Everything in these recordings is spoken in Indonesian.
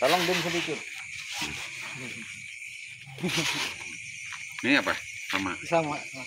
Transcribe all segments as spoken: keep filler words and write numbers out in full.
Tolong diem sedikit. Ini apa? Sama. Sama. Nah,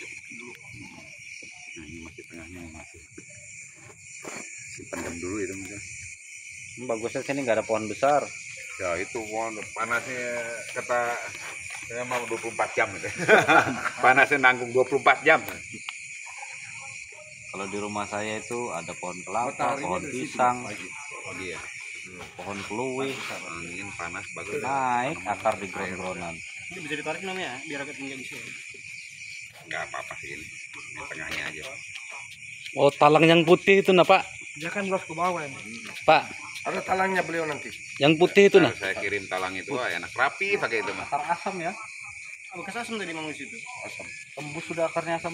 ini masih tengahnya masih. Pendam dulu itu mungkin. Bagusnya sini nggak ada pohon besar. Ya itu pohon panasnya kata saya mau dua puluh empat jam itu. Panasnya nanggung dua puluh empat jam. Kalau di rumah saya itu ada pohon kelapa, pohon pisang, Oh iya. pohon keluih, Angin panas bagus. naik akar di gron-gronan. Ini bisa ditarik namanya ya, biar agak tinggi bisa. Enggak apa-apa sih ini. Ini tengahnya aja. Oh, talang yang putih itu nah, Pak. Jangan los ke bawah ini. Pak, Ada talangnya beliau nanti. yang putih itu nah. Saya kirim talang itu, wah, enak rapi pakai itu mah. Akar asam ya? Oh, bekas asam tadi mang di situ. Asam. Tembus sudah akarnya asam.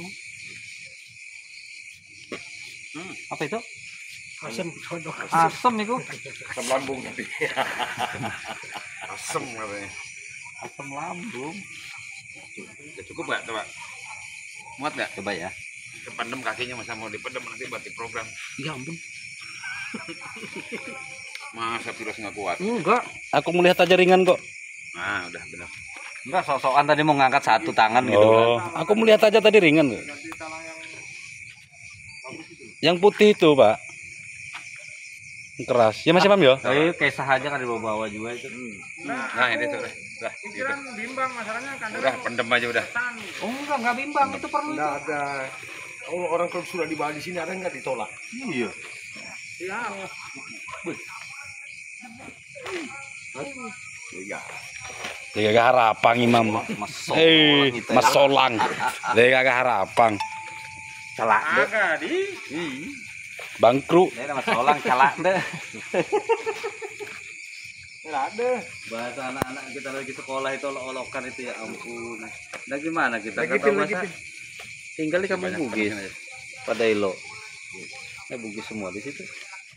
Hmm. Apa itu? Asam condok. Asam itu. Asam lambung tapi. Asam katanya. Asam lambung. Udah cukup nggak coba? Muat nggak? Coba ya. Kependem kakinya masa mau dipendem nanti buat di program. Ya ampun. Masa virus nggak kuat? Enggak. Aku melihat aja ringan kok. Nah udah benar. Enggak, sok-sokan tadi mau ngangkat satu tangan gitu Oh, kan. aku melihat aja tadi ringan kok. Yang putih itu, Pak. Yang keras. Ya masih paham ya? Tapi kayak sahaja kan di bawah-bawah juga itu. Nah ini tuh udah. Udah, gitu. Bimbang masalahnya kan. Udah pendem aja udah. Oh enggak, enggak bimbang, itu perlu itu. Enggak ada. Kalau orang kalau sudah dibahas di sini ada nggak ditolak? Iya. Iya. Dia gak harapang Imam. Mas Eh, Solang itu. Mas Solang. Dia gak harapang. Celak deh. Agak di. Bangkru. Dia Mas Solang celak deh. Enggak ada. Bahasa anak-anak kita lagi sekolah itu olok-olokan itu ya ampun. Nah gimana kita Lagi kata pin, bahasa lagi pin. tinggal di kampung Banyak Bugis temen aja. pada Ilo. Ya Bugis semua di situ.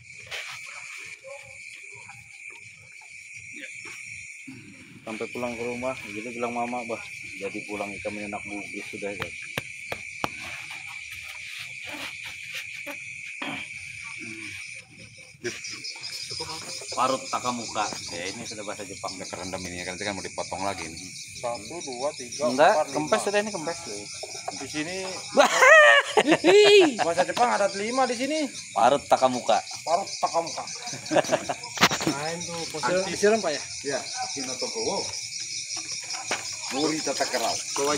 Sampai pulang ke rumah, gitu bilang mama, bah, jadi pulang kita menyenak Bugis sudah ya. Parut takamuka. Ya ini sudah bahasa Jepang. Udah kerendam ini kan, kan mau dipotong lagi nih. Satu, dua, tiga, Enggak, empat, kempes lima. sudah ini kempes. Di sini bahasa Jepang ada lima di sini. Parut takamuka. Parut takamuka. Main tuh pose. Disiram Pak ya? Ya, Kino Tokowo. Muri tata kerau.